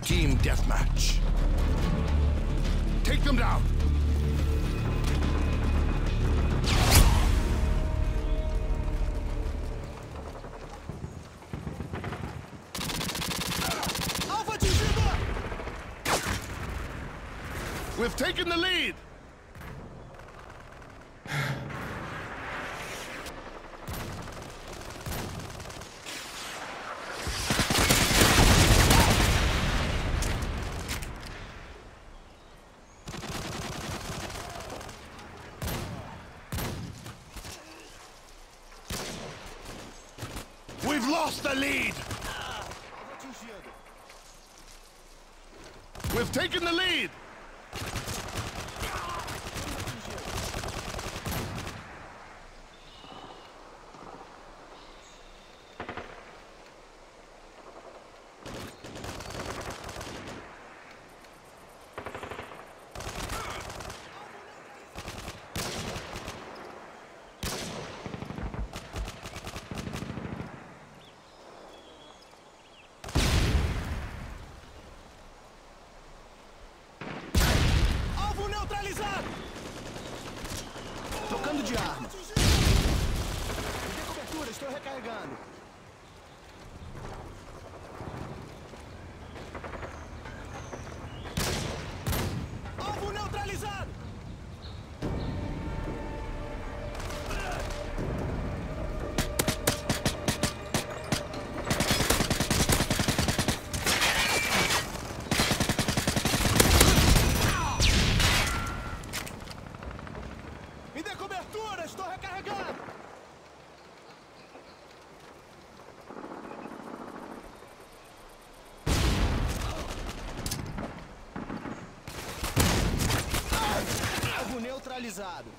Team deathmatch. Take them down. We've taken the lead! We've lost the lead! We've taken the lead! Trocando de arma. Me dê cobertura, estou recarregando. Alvo neutralizado! Me dê cobertura, estou recarregando! Alvo neutralizado.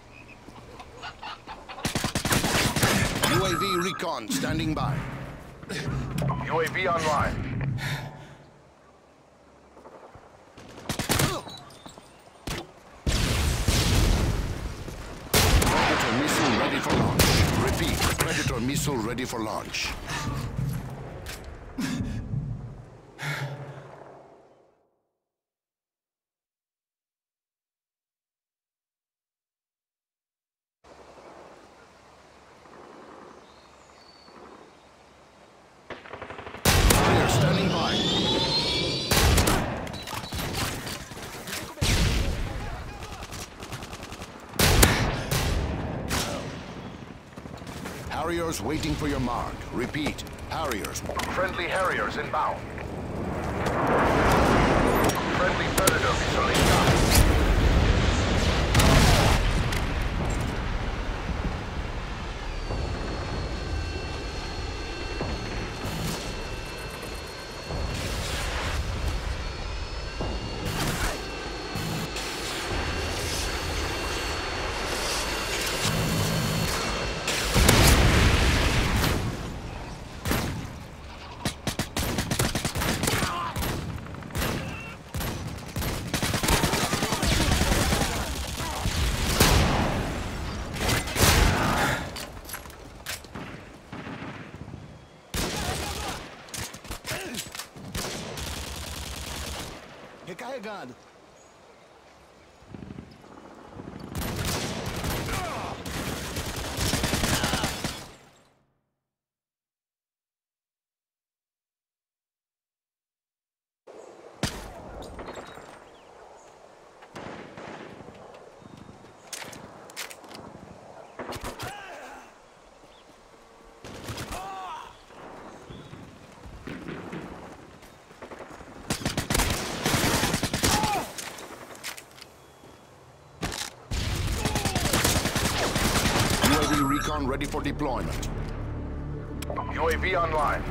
UAV recon standing by. UAV online. Predator missile ready for launch. Repeat, Predator missile ready for launch. Warrior standing by. Harriers waiting for your mark. Repeat, Harriers. Friendly Harriers inbound. Friendly Predator missile inbound. Recarregando. UAV recon ready for deployment. UAV online.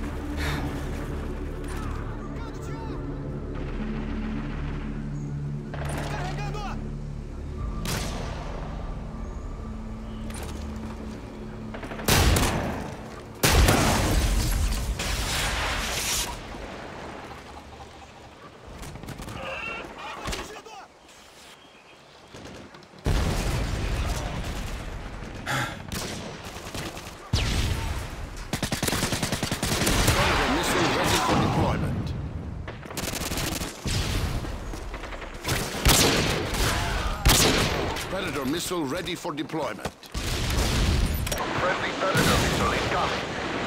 Recarregando! Predator missile ready for deployment. Friendly Predator missile incoming.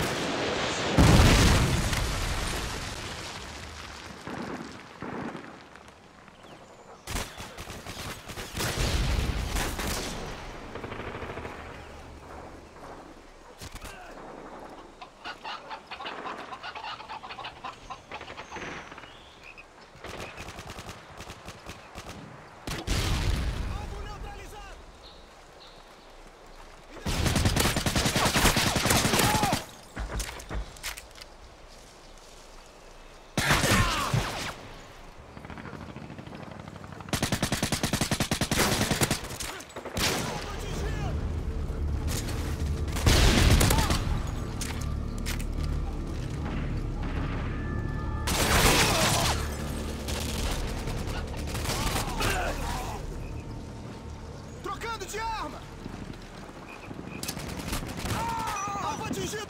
De arma! Alvo atingido!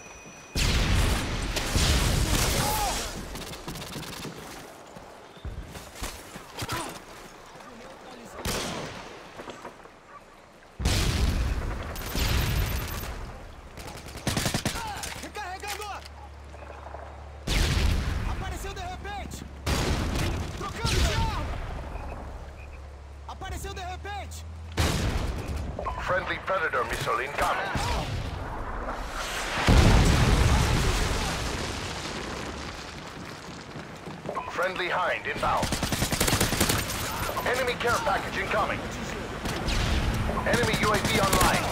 Recarregando! Apareceu de repente! Trocando de arma! Apareceu de repente! Friendly Predator missile incoming. Friendly Hind inbound. Enemy care package incoming. Enemy UAV online.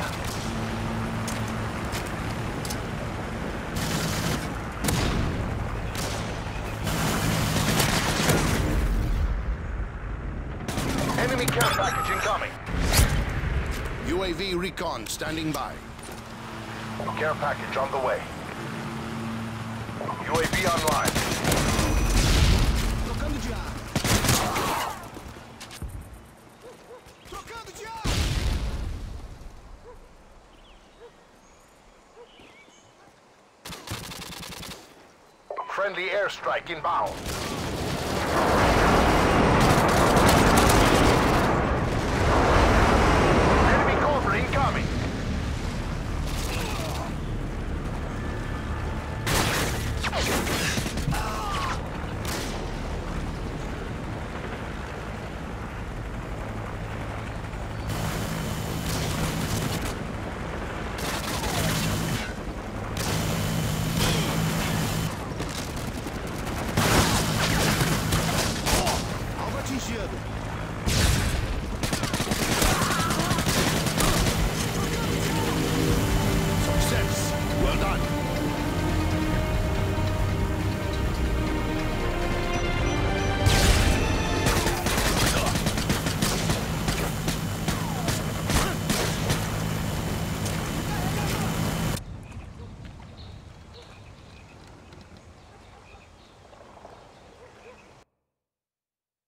Enemy care package incoming. UAV recon standing by. Care package on the way. UAV online. Trocando de arma! Trocando de arma! Friendly airstrike inbound.